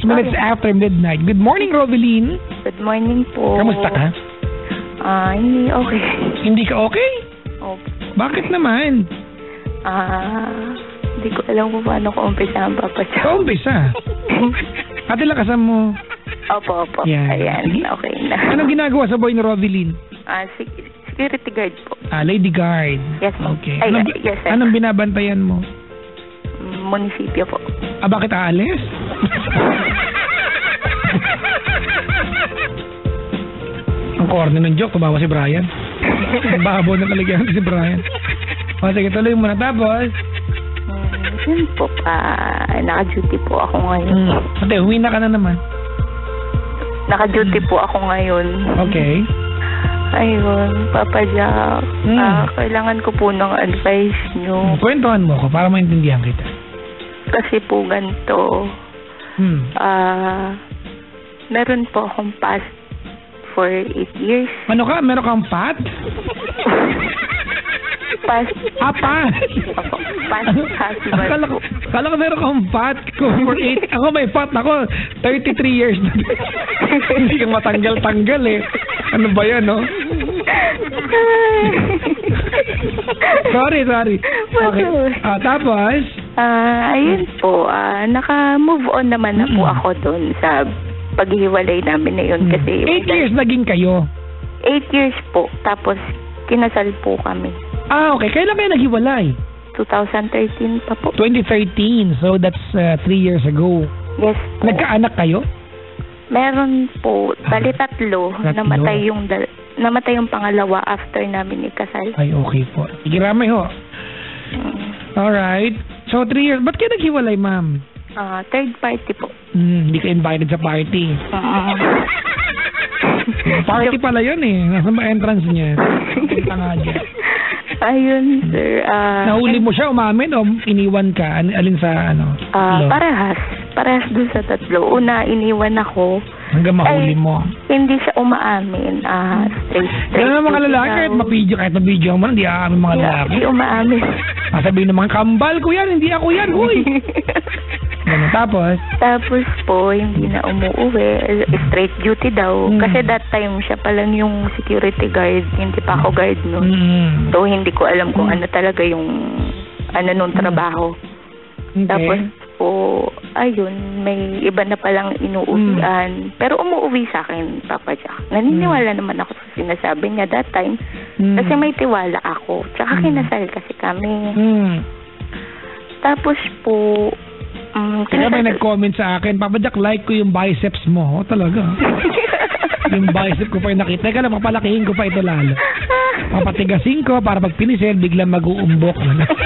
minutes after midnight. Good morning, Roveline. Good morning po. Kamusta ka? Hindi okay. Hindi ka okay? Opo. Bakit naman? Hindi ko alam kung paano ko umpisa ang papacho. Umpisa? Ate, lakasan mo. Opo. Yan. Ayan, okay na. Anong ginagawa sa boy ni Roveline? Security guard po. Lady guard. Yes, ma'am. Okay. Yes, sir. Anong binabantayan mo? Munisipyo po. Bakit aalis? Ang corny ng joke, tumawa si Brian. Babo na talaga si Brian. Sige, tuloy mo na. Tapos? Yun po naka-duty po ako ngayon. Ate, huwi na ka na naman. Naka-duty po ako ngayon. Okay. Ayun, Papa Jack. Kailangan ko po ng advice nyo. Kwentuhan mo ko para maintindihan kita. Kasi po ganito. Meron po akong past for 8 years. Ano ka? Meron kang pat? Past. Pat? Past husband. Kala ko meron kang pat for 8. Ako may pat. Ako 33 years na. Hindi kang matanggal-tanggal eh. Ano ba yan, no? Sorry. Okay. Tapos? Ayun po. Naka-move on naman na po ako doon sa paghihiwalay namin na yun. Kasi 8 years naging kayo? 8 years po. Tapos, kinasal po kami. Okay. Kailan kayo naghiwalay? 2013 pa po. 2013. So, that's 3 years ago. Yes po. Nagkaanak kayo? Meron po. Bali 3. Namatay yung pangalawa after namin ikasal. Ay, okay po. Sige, ramay ho. Alright. So, 3 years. Ba't kayo naghiwalay, ma'am? Third party po. Hindi ka invited sa party. Party pala yun eh. Nasa entrance niya. Punta nga dyan. Ayun, sir. Nahuli mo siya, umamin o iniwan ka? Alin sa ano? Parehas dun sa 3. Una, iniwan ako. Hanggang mahuli mo. Hindi siya umaamin. Straight. Ganun ang mga lalaki, kahit mabidyo mo, hindi aamin mga lalaki. Hindi umaamin. Sabihin ng mga kambal ko yan, hindi ako yan, huy. Ganun, tapos? Tapos po, hindi na umuuwi. Straight duty daw. Kasi that time, siya pa lang yung security guard. Hindi pa ako guard nun. So, hindi ko alam kung ano talaga yung nung trabaho. Okay. Tapos po, ayun, may iba na palang inuuwian. Pero umuuwi sa akin, Papa Jack. Naniniwala naman ako sa sinasabi niya that time. Kasi may tiwala ako. Tsaka kinasal kasi kami. Tapos po, kaya may nag-comment sa akin, Papa Jack, like ko yung biceps mo. Talaga. Yung bicep ko pa yung nakita. Teka lang, papalakihin ko pa ito lalo. Papatigasin ko para pag pinisil, biglang mag-uumbok.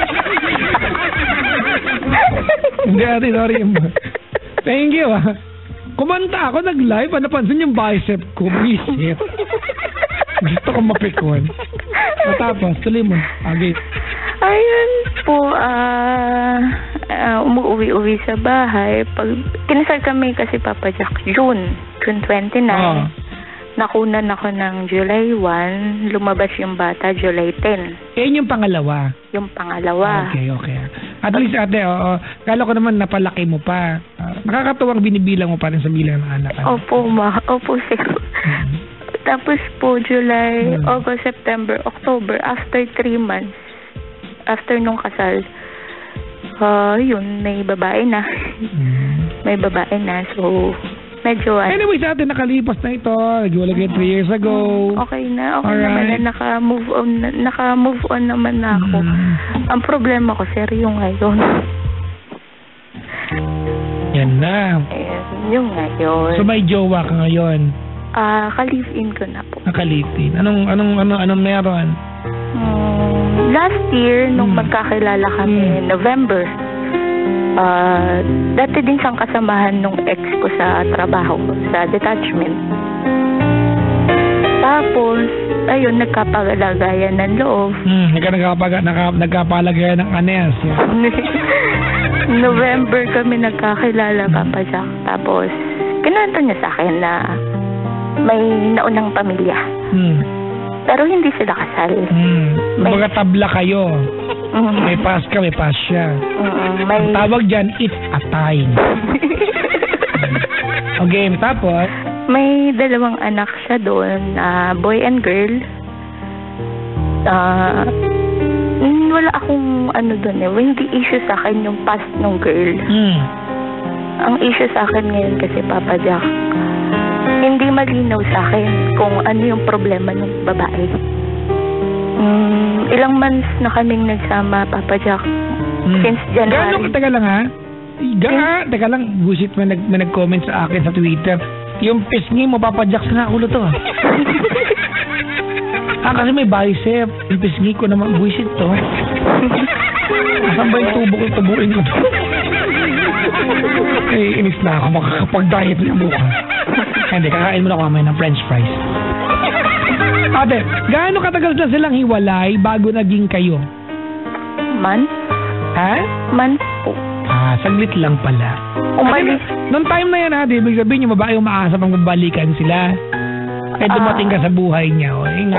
Hindi, ate, sorry. Thank you, Kumanta ako, nag-live, napansin yung bicep ko. Bisit. Gusto ko mapikon. Tapos, tuloy mo. Okay. Ayun po, umuwi-uwi sa bahay. Kinasal kami kasi Papa Jack, June 29. Nakunan ako ng July 1. Lumabas yung bata, July 10. Yan yung pangalawa? Yung pangalawa. Okay. At least, ate, kala ko naman napalaki mo pa. Nakakatuwang binibilang mo pa rin sa bilang ng anak. Opo, sir. Tapos po, July, August, September, October, after 3 months, after nung kasal, yun, may babae na. May babae na, so, medyo... Anyway, sa atin nakalipas na ito. Naghiwalay kayo 3 years ago. Okay na. Naman na. Naka-move on naman na ako. Ang problema ko, sir, yung ngayon. Yan na. Yung ngayon. So, may jowa ka ngayon? Ka-live-in ko na po. Ka-live-in. Anong meron? Last year, nung magkakilala kami, November, dati din siyang kasamahan nung ex ko sa trabaho, sa detachment. Tapos, ayun, nagkapalagayan ng loob. Nagkapalagayan ng anes. November kami nagkakilala, Papa Jack. Tapos, kinanta niya sa akin na may naunang pamilya. Pero hindi sila kasal. Mga tabla kayo. May pass ka, may pass siya. Ang tawag dyan, it's a time. Okay, tapos? May 2 anak siya doon, boy and girl. Wala akong doon hindi issue sa akin yung past ng girl. Ang issue sa akin ngayon kasi, Papa Jack, hindi malinaw sa akin kung ano yung problema ng babae. Ilang months na kaming nagsama, Papa Jack. Since January. Gano'n katagal lang, ha? Teka lang, busit may nag-comment sa akin sa Twitter. Yung pisngi mo, Papa Jack, sa nakulo to. Kasi may bicep. Yung pisngi ko naman, busit to. Asan ba yung tubo ko? Tubuin ko to. Inis na ako. Makakapag-diet na buka. Hindi, kakain mo na ako mamaya ng french fries. Ate, gaano katagal na silang hiwalay bago naging kayo? Months? Ha? Months po. Saglit lang pala. Umalis. Noong time na yan, ate, ibig sabihin yung babae umaasa pang balikan sila. Dumating ka sa buhay niya.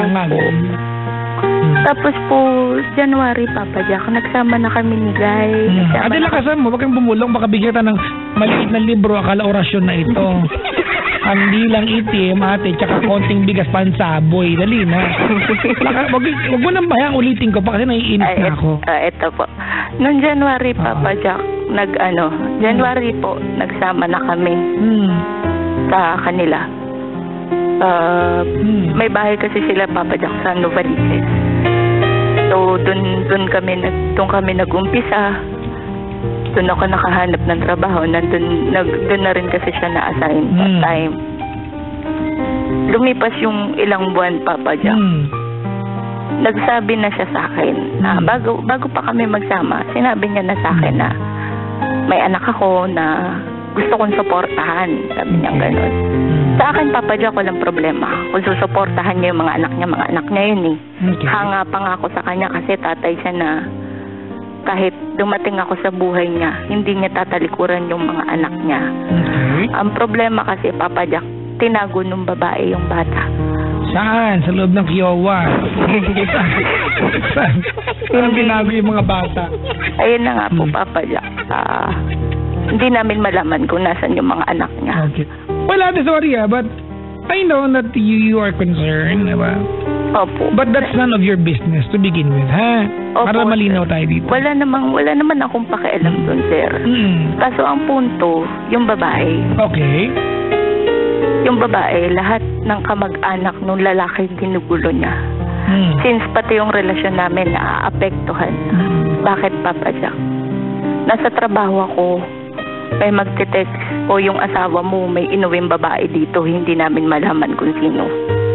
Tapos po, January, Papa Jack, nagsama na kami ni Guy. Ate, lakasan mo, wag kang bumulong, baka bigyan ka ng maliit na libro, akala orasyon na ito. Hindi lang itim, ate, tsaka konting bigas pansaboy. Dali na. Wag mo nang bayang ulitin ko pa kasi naiinit na ako. Ito po. Noong January, Papa Jack, January po, nagsama na kami sa kanila. May bahay kasi sila, Papa Jack, sa Novaliches. So, doon kami nag-umpisa. Doon ako nakahanap ng trabaho. Doon na rin kasi siya na-assign that time. Lumipas yung ilang buwan, Papa Jack. Nagsabi na siya sa akin na bago pa kami magsama, sinabi niya na sa akin na may anak ako na gusto kong suportahan. Sabi niya gano'n. Sa akin, Papa Jack, walang problema. Kung susuportahan niya yung mga anak niya yun eh. Hanga pa nga ako sa kanya kasi tatay siya na kahit dumating ako sa buhay niya, hindi niya tatalikuran yung mga anak niya. Ang problema kasi, Papa Jack, tinago ng babae yung bata. Saan? Sa loob ng Kiowa. Saan? Saan binago yung mga bata? Ayun na nga po, Papa Jack. Hindi namin malaman kung nasan yung mga anak niya. Okay. Well, ate, sorry but I know that you are concerned, diba? Opo. But that's none of your business to begin with, ha? Opo, para malinaw tayo dito. Wala naman akong pakialam doon, sir. Kaso ang punto, yung babae. Okay. Yung babae, lahat ng kamag-anak nung lalaki ginugulo niya. Since pati yung relasyon namin naaapektuhan. Bakit, Papa Jack? Nasa trabaho ako, may magte-text o yung asawa mo may inuwing babae dito, hindi namin malaman kung sino.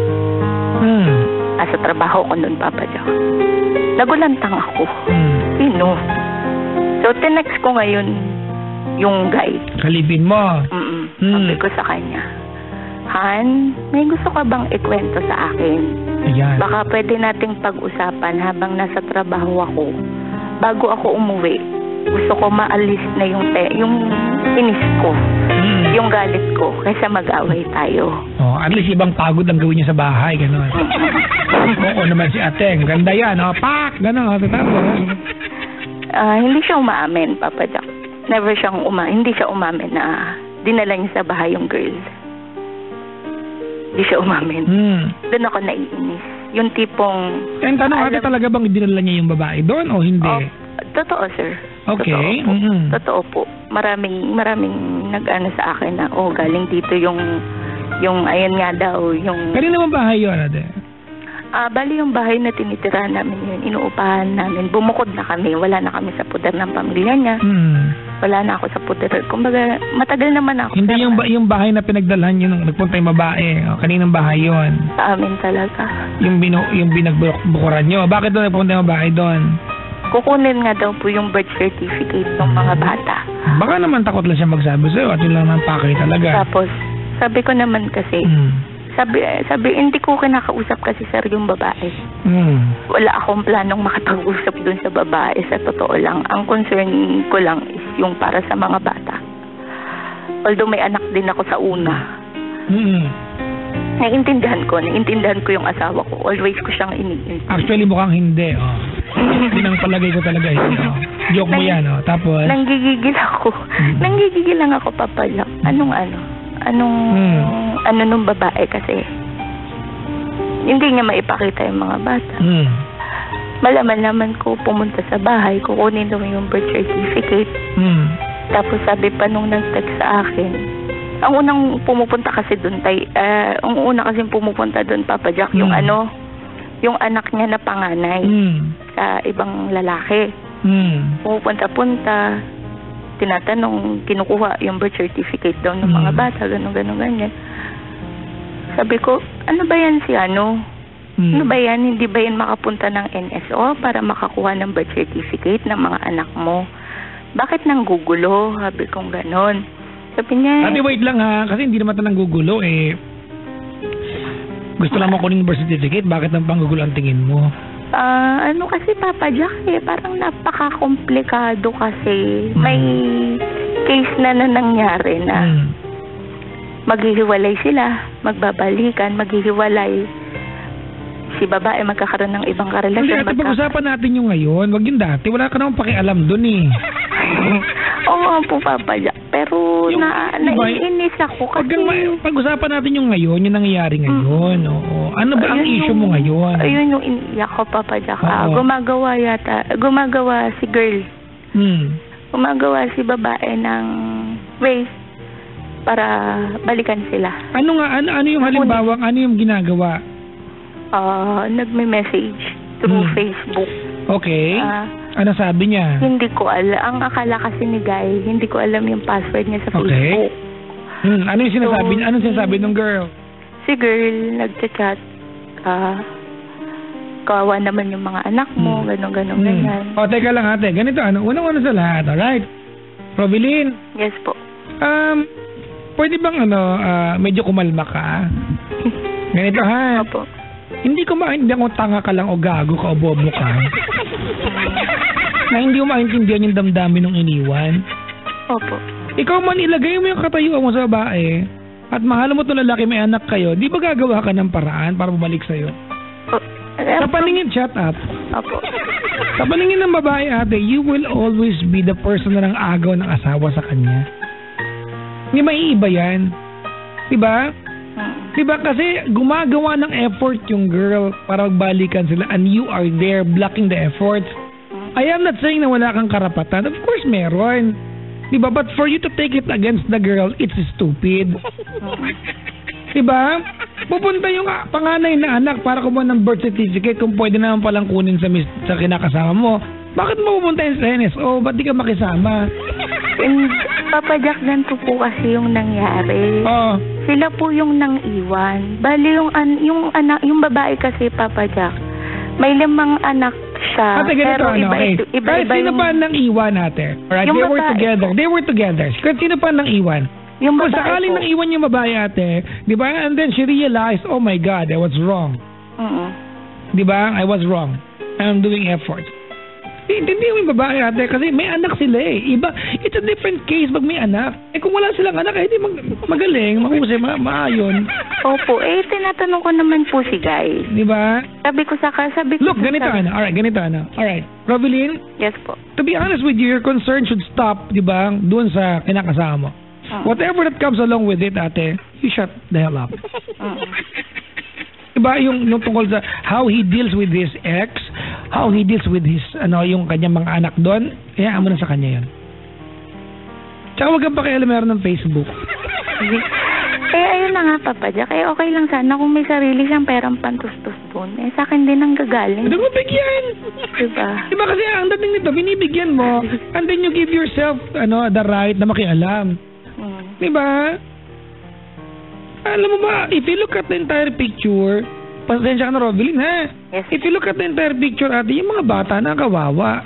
Sa trabaho ko noon, Papa Jack. Nagulantang ako. Sino? So, tinext ko ngayon yung guy. Kalibin mo? Sabi ko sa kanya, Han, may gusto ka bang ikwento sa akin? Ayan. Baka pwede nating pag-usapan habang nasa trabaho ako. Bago ako umuwi, gusto ko maalis na yung inis ko, yung galit ko, kaysa mag-away tayo. At least ibang pagod ang gawin niya sa bahay, gano'n. Oo naman si Ateng, ganda yan, pak, gano'n, hindi siya umaamin, Papa Jack. Hindi siya umamin na dinala niya sa bahay yung girl. Hindi siya umamin. Doon ako naiinis. Yung tipong... tanong, ate, talaga bang dinala niya yung babae doon o hindi? Totoo, sir. Okay. Totoo po. Maraming nag-ano sa akin na, galing dito yung ayan nga daw, yung... Kanina naman bahay yun, ate? Bali yung bahay na tinitira namin yun, inuupahan namin. Bumukod na kami. Wala na kami sa puder ng pamilya niya. Wala na ako sa puder. Kumbaga, matagal naman ako. Hindi yung bahay na pinagdalhan yun, nagpunta yung babae. Kaninang bahay yun? Sa amin talaga. Yung binagbukuran nyo. Bakit doon nagpunta yung bahay doon? Kukunin nga daw po yung birth certificate ng mga bata. Baka naman takot lang siya magsabi sa'yo at yun lang ng pakay talaga. Tapos, sabi ko naman kasi, sabi, hindi ko kinakausap kasi sir yung babae. Wala akong planong makapag-usap dun sa babae. Sa totoo lang, ang concern ko lang is yung para sa mga bata. Although may anak din ako sa una. Naiintindihan ko yung asawa ko. Always ko siyang iniintindi. Actually, mukhang hindi. Yun ang palagay ko talaga ito. Joke mo yan, no? Tapos? Nanggigigil ako. Nanggigigil lang ako, Papa Jack. Anong nung babae kasi hindi niya maipakita yung mga bata. Malaman ko pumunta sa bahay, kukunin daw yung birth certificate. Tapos sabi pa nung nag-text sa akin, ang unang pumupunta kasi doon pumupunta doon, Papa Jack, yung anak niya na panganay sa ibang lalaki. Pumupunta-punta, tinatanong, kinukuha yung birth certificate daw ng mga bata, ganyan. Sabi ko, ano ba yan si ano? Ano ba yan? Hindi ba yan makapunta ng NSO para makakuha ng birth certificate ng mga anak mo? Bakit nang gugulo? Sabi kong ganon. Sabi niya, Ate, wait lang ha, kasi hindi naman ito nang gugulo eh. Gusto lang mo kunin yung birth certificate, bakit nang panggugulo ang tingin mo? Ano kasi, Papa Jack, parang napaka-komplikado kasi may case na nangyari na maghihiwalay sila, magbabalikan, maghihiwalay. Si babae magkakaroon ng ibang karelasyon. Ate, pag-usapan natin yung ngayon, wag yung dati, wala ka namang pakialam dun eh. Oo po, Papa Jack. Pero naiinis ako kasi... Pag-usapan natin yung ngayon, yung nangyayari ngayon. Oo. Ano ba ang issue mo ngayon? Ayun yung iniiyak ko, Papa Jack. Gumagawa si girl. Gumagawa si babae ng way para balikan sila. Ano yung halimbawang, ano yung ginagawa? Nagme-message through Facebook. Okay. Ano sabi niya? Hindi ko alam. Ang akala kasi ni Guy, hindi ko alam yung password niya sa Facebook. Ano yung sinasabi? Anong sinasabi ng girl? Si girl, nagchat-chat. Kawawa naman yung mga anak mo, ganyan. O, teka lang ate. Ganito, unang-una sa lahat, alright? Robilin? Yes po. Pwede bang medyo kumalma ka? Ganito ha? Opo. Hindi ko maintindihan kung tanga ka lang o gago ka o bobo ka. Na hindi mo maintindihan yung damdamin ng iniwan. Opo. Ikaw man ilagay mo yung katayuan mo sa babae at mahal mo itong lalaki, may anak kayo, di ba gagawa ka ng paraan para bumalik sa'yo? Sa paningin, shut up. Opo. Sa paningin ng babae, ate, you will always be the person na ng agaw ng asawa sa kanya. Hindi maiiba yan. Diba? Diba kasi gumagawa ng effort yung girl para magbalikan sila and you are there blocking the efforts. I am not saying na wala kang karapatan. Of course meron. Diba? But for you to take it against the girl, it's stupid. Diba? Pupunta yung panganay na anak para kumuha ng birth certificate kung pwede naman palang kunin sa kinakasama mo. Bakit mo pupunta yung sa NSO? Ba't di ka makisama? Papa Jack, ganito po kasi yung nangyari. Sila po yung nang-iwan. Bali yung babae kasi, Papa Jack, may 5 anak siya. Ate, ganito, pero iba sino pa nang-iwan, ate? Alright, they were together. Sino pa nang-iwan? Yung kung babae sakaling po. nang-iwan yung babae, ate, di ba? And then she realized, oh my God, I was wrong. Di ba? I was wrong. I'm doing efforts. Hindi yung babae, ate, kasi may anak sila eh. Iba, it's a different case pag may anak. Kung wala silang anak, di magaling, mahusay, maayon. Opo, tinatanong ko naman po si Guy. Di ba? Sabi ko. Look, ganito. Alright, Robilin? Yes po. To be honest with you, your concern should stop, di ba, doon sa kinakasama mo. Whatever that comes along with it, ate, you shut the hell up. Diba yung tungkol sa how he deals with his ex, how he deals with his yung kanyang mga anak doon, kaya mo na sa kanya 'yon. Tsaka wag kang pakialam meron ng Facebook. Ayun na nga, Papa Jack. Okay lang sana kung may sarili siyang perang pantustos doon. Sa akin din ang gagaling. Ano mo bigyan? Diba kasi ang dating nito, binibigyan mo and then you give yourself the right na makialam. Diba? Alam mo ba, if you look at the entire picture, pasensya ka na, Robilin, ha? Yes. If you look at the entire picture, ate, yung mga bata na kawawa.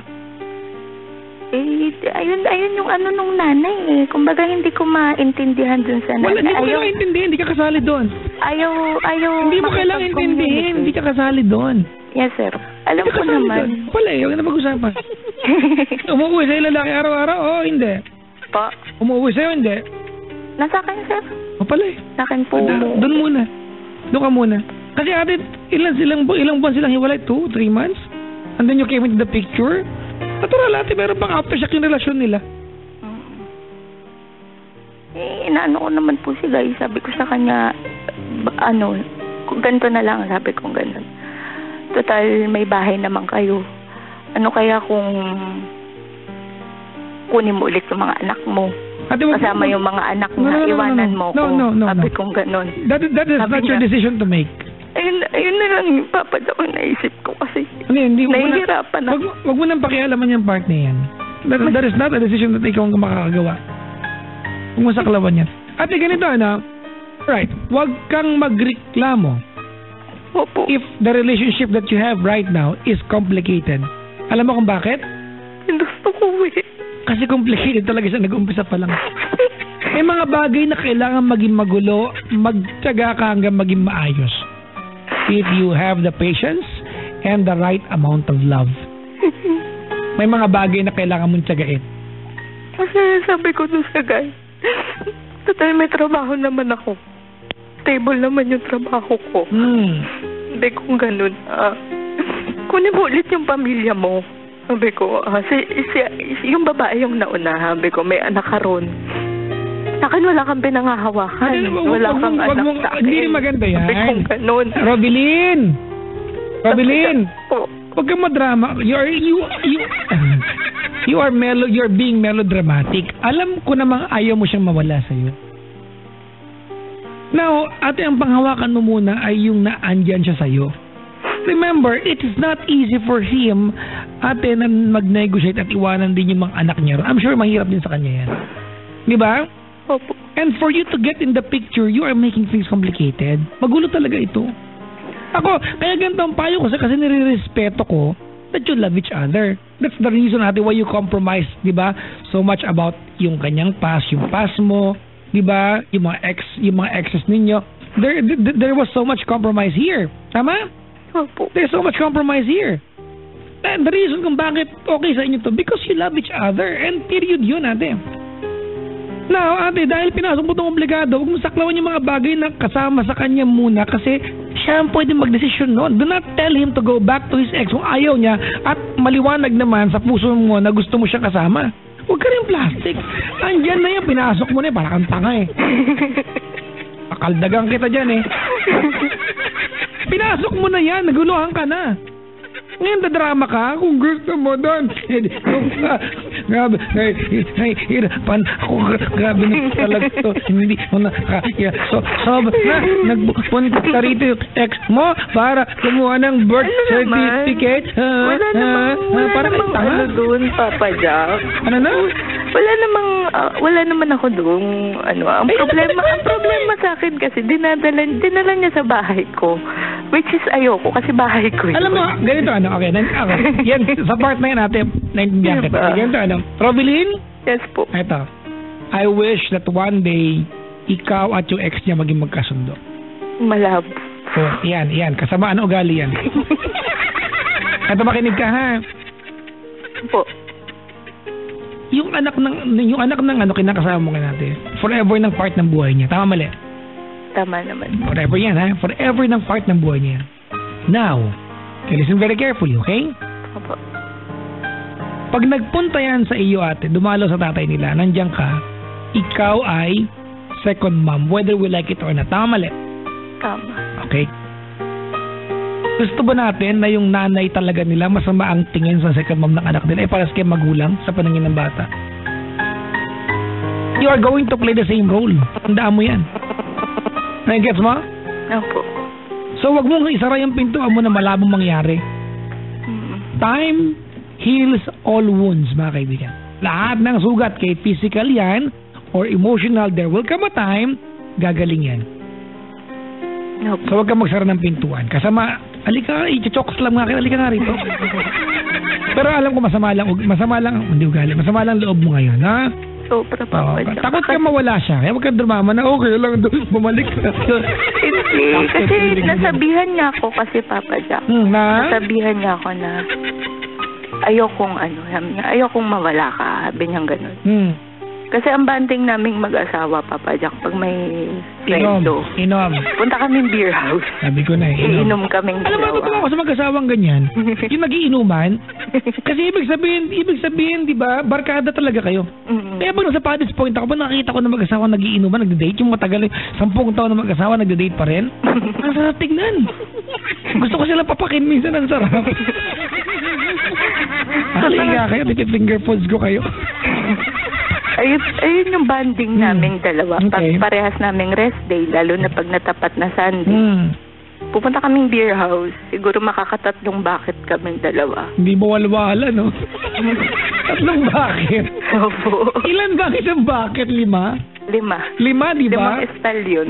Ayun yung nung nanay eh. Kumbaga hindi ko maintindihan dun sa nanay. Hindi mo kailangan intindihin, hindi ka kasali doon. Ayaw. Hindi mo kailangan intindihin, hindi ka kasali doon. Yes, sir. Alam ko naman. Huwag na pag-usapan. Umuwi sa'yo lalaki araw-araw? Oo, hindi. Pa? Umuwi sa'yo, hindi. Nasa akin, sir. Sa akin po. Doon muna. Doon ka muna. Kasi ate, ilang buwan silang hiwalay? 2, 3 months? And then you came into the picture. Natural ate, meron pang aftershock yung relasyon nila. Inaano ko naman po sila. Sabi ko sa kanya, kung ganito na lang, sabi ko ganun. Total, may bahay naman kayo. Ano kaya kung kunin mo ulit yung mga anak mo? Kasama yung mga anak na iwanan mo ko. Sabi kong ganun. That is not your decision to make. Ayun na lang yung papadya ko naisip ko kasi nahihirapan ako. Wag mo nang pakialaman yung part na yan. That is not a decision that ikaw ang makakagawa. Huwag mo saklawan yan. Ate, ganito right, wag kang magreklamo. Opo. If the relationship that you have right now is complicated. Alam mo kung bakit? Gusto ko Kasi complicated talaga siya, nag-umpisa pa lang. May mga bagay na kailangan maging magulo, magtiyaga ka hanggang maging maayos. If you have the patience and the right amount of love. May mga bagay na kailangan mong tiyagain. Kasi sabi ko dun sa guy, total may trabaho naman ako. Stable naman yung trabaho ko. Sabi ko ganun. Kunin mo ulit yung pamilya mo. Sabi ko, yung babae yung nauna. Sabi ko, may anak ka ron. Akin wala kang pinangahawakan. Wala kang anak sa akin. Hindi maganda yan. Sabi ko ganun. Robilyn! Huwag kang madrama. You're being melodramatic. Alam ko namang ayaw mo siyang mawala sa'yo. Now, ate, ang panghawakan mo muna ay yung naandyan siya sa'yo. Remember, it is not easy for him, ate, na mag-negotiate at iwanan din yung mga anak niya. I'm sure mahirap din sa kanya yan. Di ba? Opo. And for you to get in the picture, you are making things complicated. Magulo talaga ito. Ako, kaya ganito ang payo ko kasi nire-respeto ko that you love each other. That's the reason, ate, why you compromise, di ba? So much about yung kanyang past, yung past mo, di ba? Yung mga exes ninyo. There was so much compromise here. Tama? Opo. There's so much compromise here. And the reason kung bakit okay sa inyo to, because you love each other. And period yun, ate. Now, ate, dahil pinasok mo itong obligado, huwag mo saklawan yung mga bagay na kasama sa kanya muna kasi siya ang pwede magdesisyon noon. Do not tell him to go back to his ex kung ayaw niya at maliwanag naman sa puso mo na gusto mo siya kasama. Huwag ka rin plastic. Andyan na yan, pinasok mo na eh, para kang tanga eh. Pakaldagang kita dyan eh. Pinasok mo na yan, naguluhan ka na. Ngayon dadrama ka kung gusto mo doon. Grabe, hirapan ako, grabe na talaga to. Hindi mo na kaya. So, nagpunta ka rito yung ex mo para kumuha ng birth certificate. Wala namang ano doon, Papa Jack. Ano na? Wala naman ako doon. Ang problema sa akin kasi dinala niya sa bahay ko. Which is ayoko kasi bahay ko yun. Alam mo, ganito okay. Yan, sa part na yan natin, naintindihan kita. Ganito Robilyn? Yes po. Ito. I wish that one day, ikaw at yung ex niya maging magkasundo. Malabo. So, yan. Kasamaan ugali yan. Ito, makinig ka ha. Po. Yung anak ng kinakasama mo natin, forever ng part ng buhay niya. Tama mali? Tama naman. Forever yan ha. Forever ng part ng buhay niya. Now, listen very carefully, okay? Opo. Pag nagpunta yan sa iyo, ate, dumalo sa tatay nila, nandiyan ka, ikaw ay second mom, whether we like it or not. Tama mali? Tama. Okay. Gusto ba natin na yung nanay talaga nila masama ang tingin sa second mom ng anak nila para sa magulang sa paningin ng bata? You are going to play the same role. Tandaan mo yan. Gets mo? Opo. So wag mong isara yung pintuan mo na malabong mangyari. Time heals all wounds, mga kaibigan. Lahat ng sugat, kahit physical yan or emotional, there will come a time, gagaling yan. Opo. So wag kang magsara ng pintuan. Kasama, alika, i-chokes lang nga, alika nga rito. Pero alam ko masama lang loob mo ngayon, ha? Sobra pa. Takot ka mawala siya. Kaya huwag kang drumama na okay lang, bumalik ka. Kasi nasabihan niya ako kasi Papa Jack. Nasabihan niya ako na ayokong mawala ka. Sabi niyang ganun. Kasi ang banding naming mag-asawa, Papa Jack, pag may sweldo, Inom. punta kaming beer house. Sabi ko na Iinom kaming Alam mo, dalawa. totoo ako sa mag-asawang ganyan. Yung nagiinuman. Kasi ibig sabihin, di ba, barkada talaga kayo. Kaya pag nasa Paddy's Point ako, pag nakikita ko na mag-asawa nagiinuman, nagde-date, yung matagal, 10 taon na mag-asawa, nagde-date pa rin. Ang sarap tignan. Gusto ko silang papakin minsan, ang sarap. Halika kayo, finger foods ko kayo. Ayun yung banding naming dalawa. Okay. Pag parehas naming rest day, lalo na pag natapat na Sunday. Pupunta kaming beer house. Siguro makakatatlong bucket kaming dalawa. Hindi mo walwala, no? Tatlong bucket. Opo. Ilan ba isang bucket? 5? 5. 5, di ba? 5 estalyon.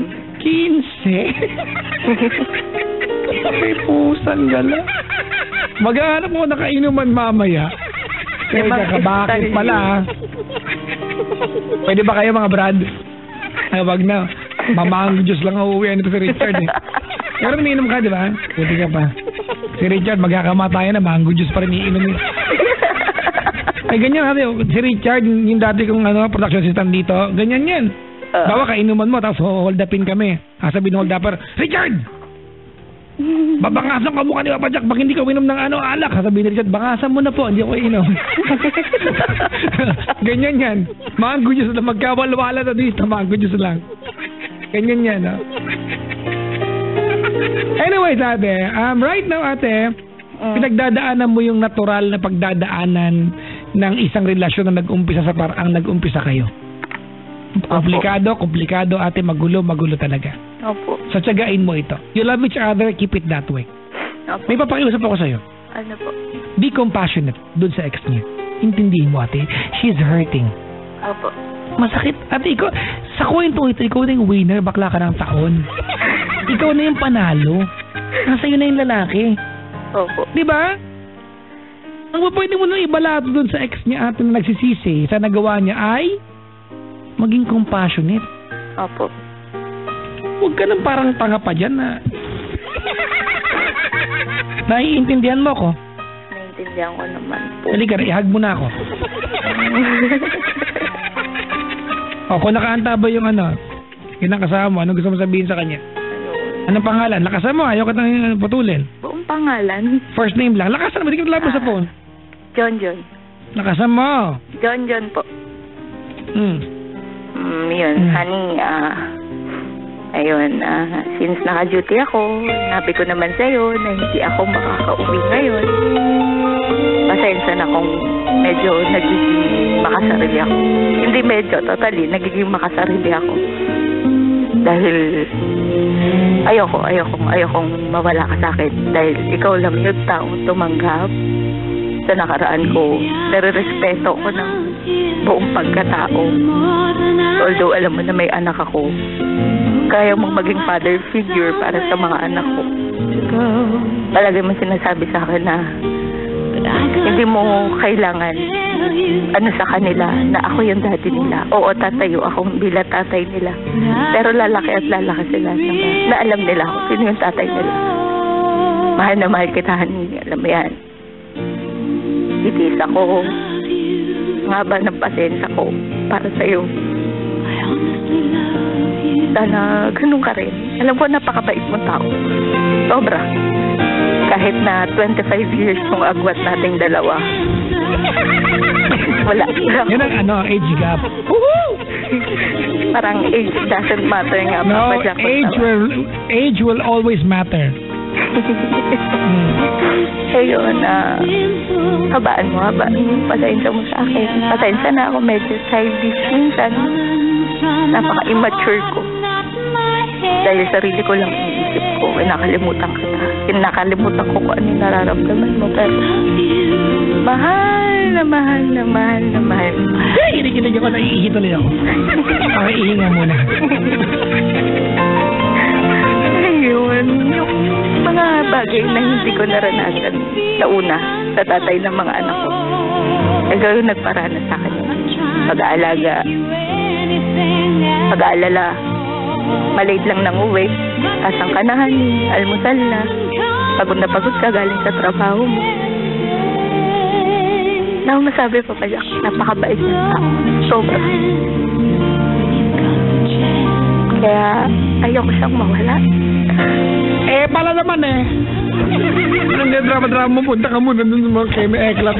15. May pusang gala. Maghahanap mo nakainuman mamaya. Kaya kakabakit pala, ha? Pwede ba kayo mga Brad? Ay, wag na. Mamang Diyos lang ang uuwi nito si Richard, eh. Pero umiinom ka, di ba? Puti ka pa. Si Richard, magkakamatayan na, mango juice pa rin iinom niya. Ay, ganyan kasi. Si Richard, yung dati kong production assistant dito, ganyan yan. Bawa kainuman mo, tapos hold upin kami. Sabi ng hold upper, Richard! Babangasan ka mukha ni Papa Jack pag hindi ka uminom ng alak. Sabi ni Richard, bangasan mo na po, hindi ako inom. Ganyan yan. Mango juice lang, magkawalwala na dito, mango juice lang. Ganyan yan, no? Anyways, ate, right now, ate, pinagdadaanan mo yung natural na pagdadaanan ng isang relasyon na nag-umpisa sa parang nag-umpisa kayo. Komplikado, ate, magulo talaga. Opo. So, tsagain mo ito. You love each other, keep it that way. Opo. May papakiusap ako sa'yo. Ano po? Be compassionate dun sa ex niya. Intindihin mo, ate. She's hurting. Opo. Masakit. Ate, ikaw, sa kwento ito, ikaw na yung winner, bakla ka ng taon. Ikaw na yung panalo. Nasa iyo na yung lalaki. Opo. Di ba? Ang pwede mo nang ibalato dun sa ex niya, ate, na nagsisisi sa nagawa niya ay maging compassionate. Opo. Huwag ka nang parang tanga pa dyan na naiintindihan mo ko. Naiintindihan ko naman po. Halika, ihag mo na ako. Kung nakaanta ba yung kinakasama mo, anong gusto mo sabihin sa kanya? Anong pangalan? Lakasan mo, ayaw ka nang putulin. Buong pangalan? First name lang. Lakasan mo, hindi ka nalabas sa phone. John. Lakasan mo. John po. Yun, honey, ayun, since naka-duty ako, nabi ko naman sa'yo na hindi ako makakauwi ngayon. Pasensya na kung medyo nagiging makasarili ako. Hindi medyo, totally, nagiging makasarili ako. Dahil ayokong mawala ka sa akin. Dahil ikaw lang yung taong tumanggap sa nakaraan ko. Nare-respeto ko ng buong pagkatao. Although alam mo na may anak ako, kaya mong maging father figure para sa mga anak ko. Palagi mo sinasabi sa akin na hindi mo kailangan sa kanila na ako yung daddy nila. Oo, tatayo akong bilang tatay nila. Pero lalaki at lalaki sila na alam nila kung sino yung tatay nila. Mahal na mahal kita, honey. Alam mo yan. Itis ako. Ngaba ng pasensya ko para sa'yo. Sana ganun ka rin. Alam ko, napakabait mong tao. Sobra. Kahit na 25 years yung agwat nating dalawa. Wala. Yun ang age gap. Parang age doesn't matter nga. No, age will always matter. Ayun, habaan mo. Pasensya mo sa akin. Pasensya na ako. Medyo childish minsan. Napaka-immature ko. Dahil sarili ko lang iniisip ko. Nakalimutan kita. Nakalimutan ko kung ano yung nararamdaman mo. Pero mahal na mahal. Kinikilig ako, naiihi tuloy ako. Iihi nga muna. Ayun, yung mga bagay na hindi ko naranasan sa una, sa tatay ng mga anak ko. Ikaw yung nagparana sa akin. Pag-aalaga, pag-aalala, malate lang nang uwi, asang kanahan, almusal na, pagod na pagod ka galing sa trabaho mo. Wala akong masabi pa pala. Napakabait niya. Sobra. Kaya ayoko siyang mawala. Pala naman Hindi drama-drama mo. Punta ka muna dun sa mga Keme Club.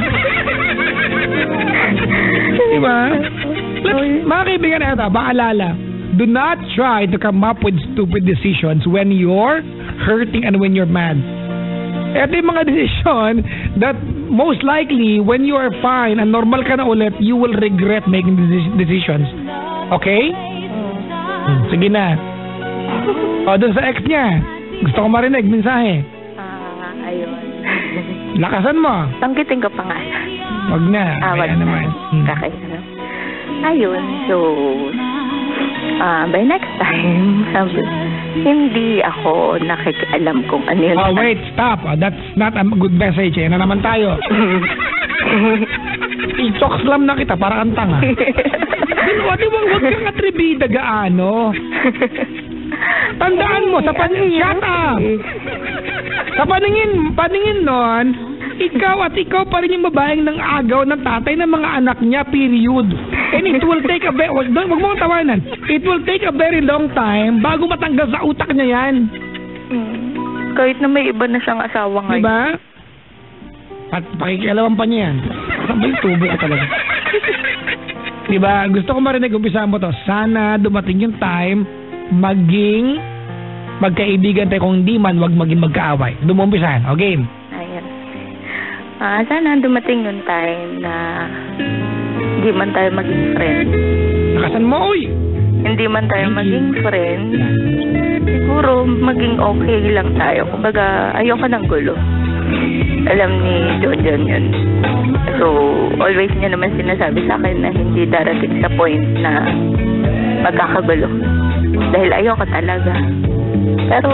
Diba? Mga kaibigan ito, paalala. Do not try to come up with stupid decisions when you're hurting and when you're mad. Ito yung mga decision that most likely when you are fine and normal ka na ulit, you will regret making decisions. Okay? Sige na. O, dun sa ex niya. Gusto ko marinig, mensahe. Ayun. Lakasan mo. Tanggitin ko pa nga. Wag na. Wag na. Naman. Kakay. Ayun. So, by next time, hindi ako nakikialam kung ano yun. Oh, wait, stop. That's not a good message. Na naman tayo. I-chokeslam na kita para kang tanga. Wag kang atribida gaano. Tandaan mo, sa shut up! Sa paningin nun, ikaw pa rin yung babaeng ng agaw ng tatay ng mga anak niya, period. And it will take wag mo tawanan. It will take a very long time bago matanggal sa utak niya yan. Kahit na may iba na siyang asawa ngayon. Diba? At pakikialaman pa niya yan. Sabay tubo ka talaga. Diba? Gusto ko marinig, umpisa mo to. Sana dumating yung time maging magkaibigan tayo, kung hindi man wag maging magkaaway. Dumumpisahan. Okay? Ayun. Sana dumating yung time na hindi man tayo maging friend. Nakasan mo, uy! Hindi man tayo maging friend. Siguro maging okay lang tayo. Kumbaga, ayoko ng gulo. Alam ni John yun. So, always niya naman sinasabi sa akin na hindi darating sa point na magkakagulo. Dahil ayoko talaga. Pero,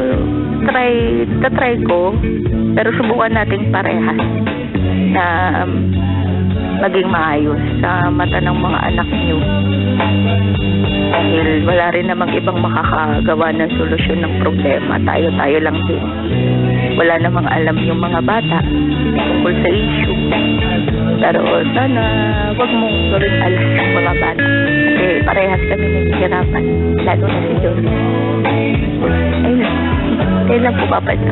try ko. Pero subukan nating parehas na maging maayos sa mata ng mga anak niyo. Dahil wala rin namang ibang makakagawa ng solusyon ng problema. Tayo lang din. Wala namang alam yung mga bata tungkol sa issue. Pero sana wag mong rin alam yung mga bata. Kasi parehas kami naghihirapan. Lalo na si John. Ayun. Kaya lang po papadya.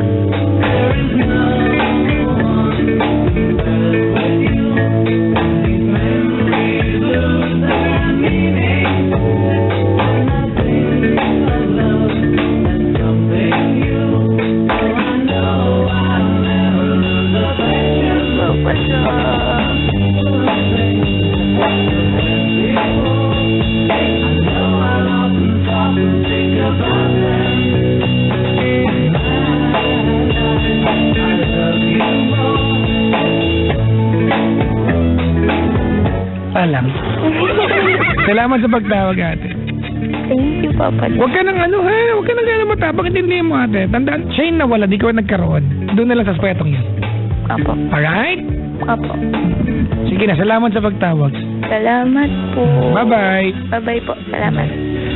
Salamat sa pagtawag, ate. Thank you, Papa. Huwag ka nang huwag ka nang gano'n matapang. Intindihin mo, ate. Tandaan, siya yung nawala, di ko nagkaroon. Doon na lang sa spetong yun. Apo. Alright? Apo. Sige na, salamat sa pagtawag. Salamat po. Bye-bye. Bye-bye po. Salamat.